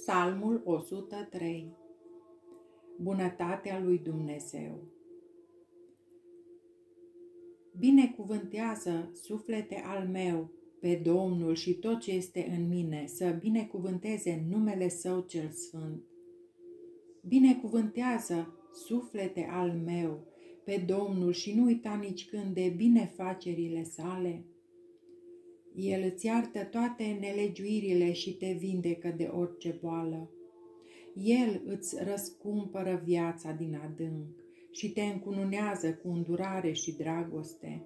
Psalmul 103. Bunătatea lui Dumnezeu. Binecuvântează, suflete al meu, pe Domnul și tot ce este în mine, să binecuvânteze numele Său cel Sfânt. Binecuvântează, suflete al meu, pe Domnul și nu uita nici când de binefacerile sale. El îți iartă toate nelegiuirile și te vindecă de orice boală. El îți răscumpără viața din adânc și te încununează cu îndurare și dragoste.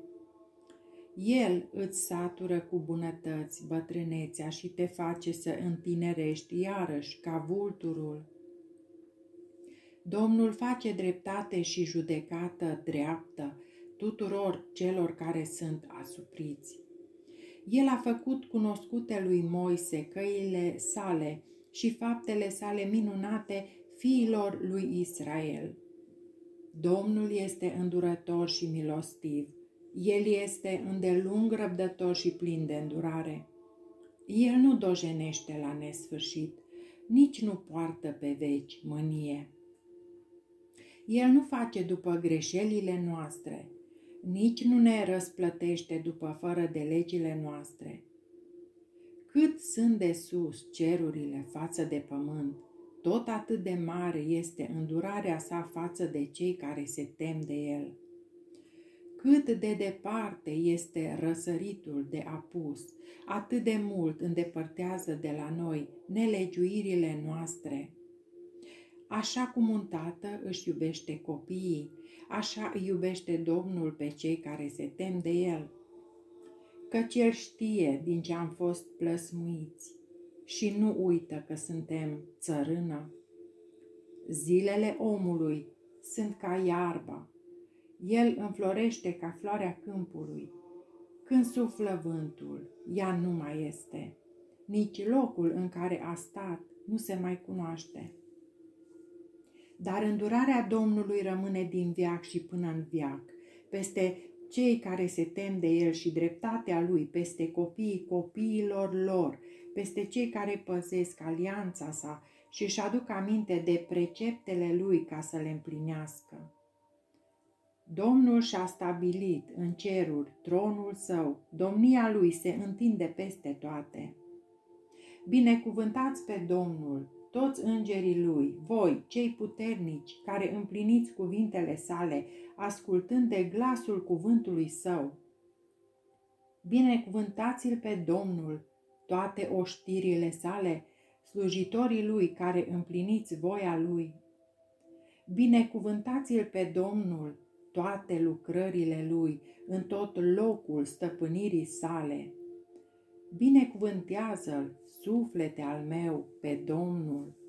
El îți satură cu bunătăți bătrânețea și te face să întinerești iarăși ca vulturul. Domnul face dreptate și judecată dreaptă tuturor celor care sunt asupriți. El a făcut cunoscute lui Moise căile sale și faptele sale minunate fiilor lui Israel. Domnul este îndurător și milostiv. El este îndelung răbdător și plin de îndurare. El nu dojenește la nesfârșit, nici nu poartă pe veci mânie. El nu face după greșelile noastre, nici nu ne răsplătește după fără de legile noastre. Cât sunt de sus cerurile față de pământ, tot atât de mare este îndurarea sa față de cei care se tem de el. Cât de departe este răsăritul de apus, atât de mult îndepărtează de la noi nelegiuirile noastre. Așa cum un tată își iubește copiii, așa îi iubește Domnul pe cei care se tem de el. Căci El știe din ce am fost plăsmuiți și nu uită că suntem țărână. Zilele omului sunt ca iarba. El înflorește ca floarea câmpului. Când suflă vântul, ea nu mai este. Nici locul în care a stat nu se mai cunoaște. Dar îndurarea Domnului rămâne din veac și până în veac, peste cei care se tem de El și dreptatea Lui peste copiii copiilor lor, peste cei care păzesc alianța sa și își aduc aminte de preceptele Lui ca să le împlinească. Domnul și-a stabilit în ceruri tronul Său, domnia Lui se întinde peste toate. Binecuvântați pe Domnul, toți îngerii Lui, voi, cei puternici, care împliniți cuvintele sale, ascultând de glasul cuvântului Său. Binecuvântați-L pe Domnul, toate oștirile sale, slujitorii Lui care împliniți voia Lui. Binecuvântați-L pe Domnul, toate lucrările Lui, în tot locul stăpânirii sale. Binecuvântează-L, suflete al meu, pe Domnul.